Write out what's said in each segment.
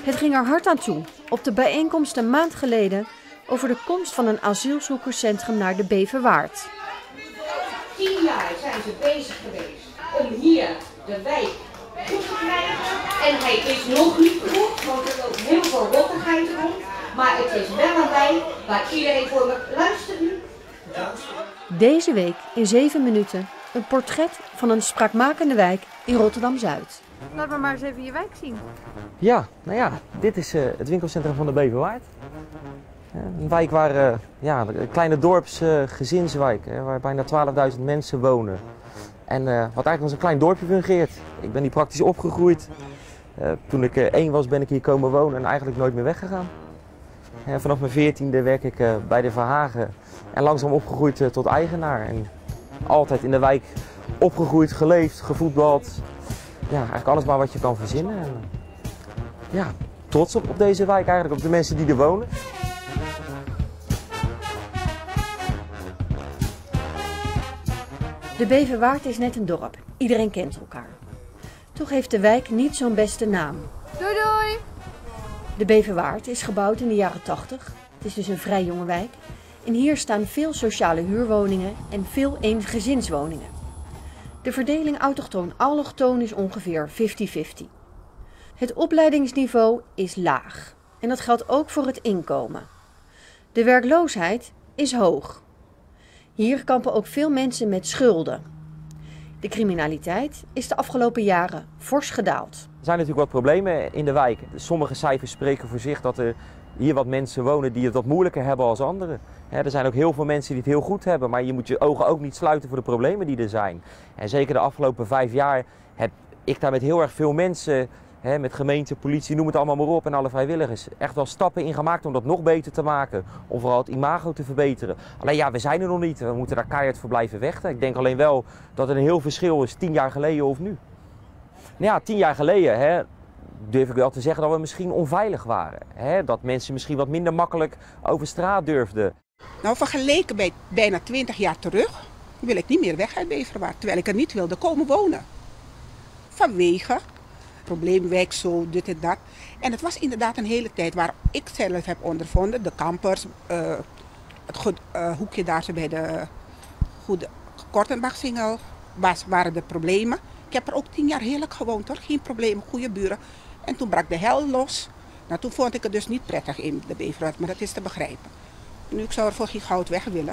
Het ging er hard aan toe op de bijeenkomst een maand geleden over de komst van een asielzoekerscentrum naar de Beverwaard. 10 jaar zijn ze bezig geweest om hier de wijk goed te krijgen. En hij is nog niet goed, want er loopt heel veel rottigheid rond. Maar het is wel een wijk waar iedereen voor me luistert nu. Deze week in 7 minuten een portret van een spraakmakende wijk in Rotterdam-Zuid. Laat me maar eens even je wijk zien. Ja, nou ja, dit is het winkelcentrum van de Beverwaard. Een wijk waar, een kleine dorpsgezinswijk, waar bijna 12.000 mensen wonen. En wat eigenlijk als een klein dorpje fungeert. Ik ben hier praktisch opgegroeid. Toen ik 1 was ben ik hier komen wonen en eigenlijk nooit meer weggegaan. Vanaf mijn 14e werk ik bij de Verhagen en langzaam opgegroeid tot eigenaar. En altijd in de wijk opgegroeid, geleefd, gevoetbald. Ja, eigenlijk alles maar wat je kan verzinnen. En, ja, trots op deze wijk eigenlijk, op de mensen die er wonen. De Beverwaard is net een dorp. Iedereen kent elkaar. Toch heeft de wijk niet zo'n beste naam. Doei doei! De Beverwaard is gebouwd in de jaren 80. Het is dus een vrij jonge wijk. En hier staan veel sociale huurwoningen en veel eengezinswoningen. De verdeling autochtoon-allochtoon is ongeveer 50-50. Het opleidingsniveau is laag. En dat geldt ook voor het inkomen. De werkloosheid is hoog. Hier kampen ook veel mensen met schulden. De criminaliteit is de afgelopen jaren fors gedaald. Er zijn natuurlijk wat problemen in de wijk. Sommige cijfers spreken voor zich dat er hier wat mensen wonen die het wat moeilijker hebben als anderen. Er zijn ook heel veel mensen die het heel goed hebben, maar je moet je ogen ook niet sluiten voor de problemen die er zijn. En zeker de afgelopen 5 jaar heb ik daar met heel erg veel mensen, met gemeente, politie, noem het allemaal maar op en alle vrijwilligers, echt wel stappen in gemaakt om dat nog beter te maken. Om vooral het imago te verbeteren. Alleen ja, we zijn er nog niet. We moeten daar keihard voor blijven vechten. Ik denk alleen wel dat er een heel verschil is 10 jaar geleden of nu. Nou ja, 10 jaar geleden durf ik wel te zeggen dat we misschien onveilig waren. Dat mensen misschien wat minder makkelijk over straat durfden. Nou, vergeleken bij bijna 20 jaar terug wil ik niet meer weg uit Beverwaard, terwijl ik er niet wilde komen wonen. Vanwege probleemwijk, zo, dit en dat. En het was inderdaad een hele tijd waar ik zelf heb ondervonden, de kampers, het hoekje daar zo bij de Goede Kortenbachsingel, waren de problemen. Ik heb er ook 10 jaar heerlijk gewoond hoor, geen probleem, goede buren. En toen brak de hel los. Nou, toen vond ik het dus niet prettig in de Beverwaard, maar dat is te begrijpen. Nu ik zou er voor geen goud weg willen.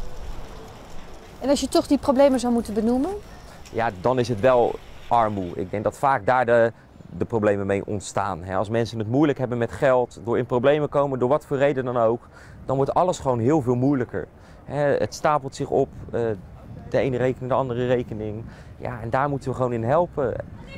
En als je toch die problemen zou moeten benoemen? Ja, dan is het wel armoede. Ik denk dat vaak daar de problemen mee ontstaan. Als mensen het moeilijk hebben met geld, door in problemen komen, door wat voor reden dan ook, dan wordt alles gewoon heel veel moeilijker. Het stapelt zich op, de ene rekening, de andere rekening. Ja, en daar moeten we gewoon in helpen.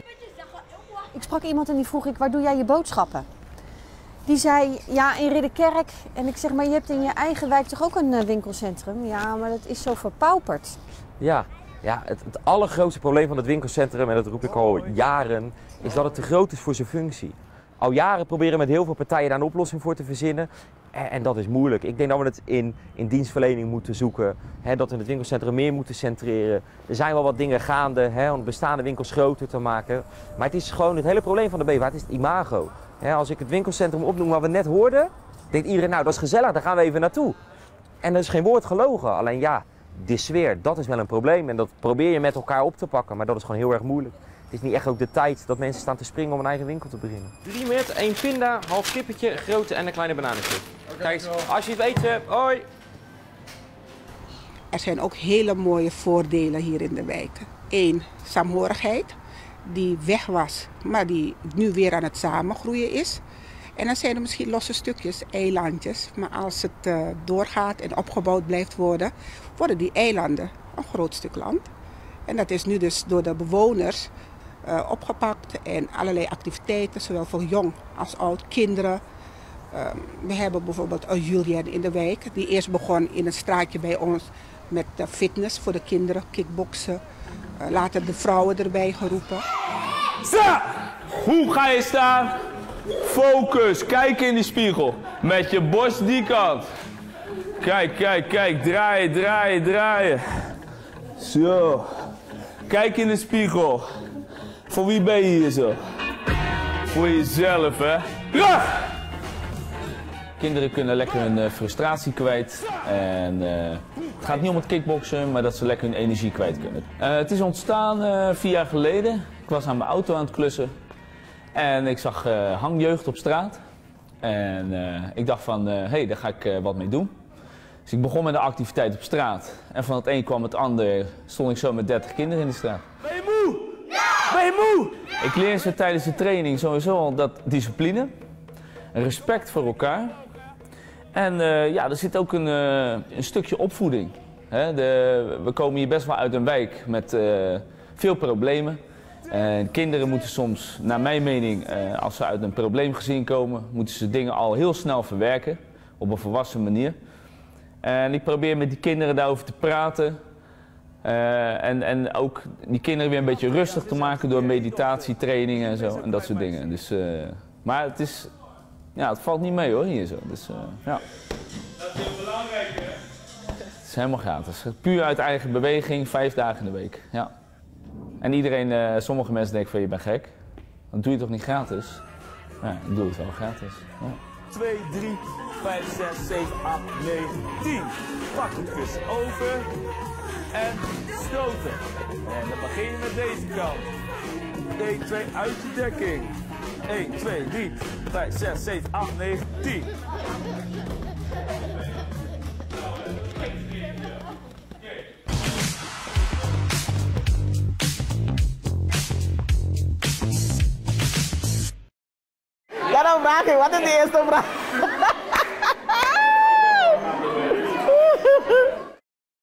Ik sprak iemand en die vroeg waar doe jij je boodschappen? Die zei, ja, in Ridderkerk. En ik zeg, maar je hebt in je eigen wijk toch ook een winkelcentrum? Ja, maar dat is zo verpauperd. Ja, het allergrootste probleem van het winkelcentrum, en dat roep ik al jaren, is dat het te groot is voor zijn functie. Al jaren proberen met heel veel partijen daar een oplossing voor te verzinnen. En dat is moeilijk. Ik denk dat we het in dienstverlening moeten zoeken. Dat we het winkelcentrum meer moeten centreren. Er zijn wel wat dingen gaande om bestaande winkels groter te maken. Maar het is gewoon het hele probleem van de Beverwaard, het is het imago. Als ik het winkelcentrum opnoem wat we net hoorden, denkt iedereen, nou dat is gezellig, daar gaan we even naartoe. En er is geen woord gelogen. Alleen ja, de sfeer, dat is wel een probleem. En dat probeer je met elkaar op te pakken, maar dat is gewoon heel erg moeilijk. Het is niet echt ook de tijd dat mensen staan te springen om een eigen winkel te beginnen. 3 met 1 pinda, half kippetje, grote en een kleine bananenchip. Kijk, als je het weet, hoi! Er zijn ook hele mooie voordelen hier in de wijk. 1, saamhorigheid, die weg was, maar die nu weer aan het samengroeien is. En dan zijn er misschien losse stukjes, eilandjes. Maar als het doorgaat en opgebouwd blijft worden, worden die eilanden een groot stuk land. En dat is nu dus door de bewoners opgepakt en allerlei activiteiten, zowel voor jong als oud, kinderen. We hebben bijvoorbeeld een Julian in de wijk, die eerst begon in een straatje bij ons met fitness voor de kinderen, kickboksen. Later de vrouwen erbij geroepen. Zo, hoe ga je staan? Focus, kijk in de spiegel. Met je borst die kant. Kijk, kijk, kijk, draaien, draaien, draaien. Zo. Kijk in de spiegel. Voor wie ben je hier zo? Voor jezelf, hè? Rug! Kinderen kunnen lekker hun frustratie kwijt. En het gaat niet om het kickboksen, maar dat ze lekker hun energie kwijt kunnen. Het is ontstaan 4 jaar geleden. Ik was aan mijn auto aan het klussen. En ik zag hangjeugd op straat. En ik dacht van, hé, daar ga ik wat mee doen. Dus ik begon met een activiteit op straat. En van het een kwam het ander, stond ik zo met 30 kinderen in de straat. Ben je moe? Ja! Ben je moe? Ik leer ze tijdens de training sowieso al dat discipline. Respect voor elkaar. En ja, er zit ook een stukje opvoeding. Hè? We komen hier best wel uit een wijk met veel problemen. Kinderen moeten soms, naar mijn mening, als ze uit een probleemgezin komen, moeten ze dingen al heel snel verwerken. Op een volwassen manier. En ik probeer met die kinderen daarover te praten. En ook die kinderen weer een beetje rustig te maken door meditatietrainingen en zo. En dat soort dingen. Dus, maar het is... Ja, het valt niet mee hoor, hier zo. Dus, ja. Dat is heel belangrijk hè? Het is helemaal gratis. Puur uit eigen beweging, 5 dagen in de week. Ja. En iedereen, sommige mensen denken van je bent gek. Dan doe je het toch niet gratis? Ja, ik doe het wel gratis. Ja. 2, 3, 5, 6, 7, 8, 9, 10. Pak het kussen over. En stoten. En dan begin je met deze kant. 1, 2, uit de dekking. 1, 2, 3, 5, 6, 7, 8, 9, 10. Ja, dan vraag je, wat is de eerste vraag?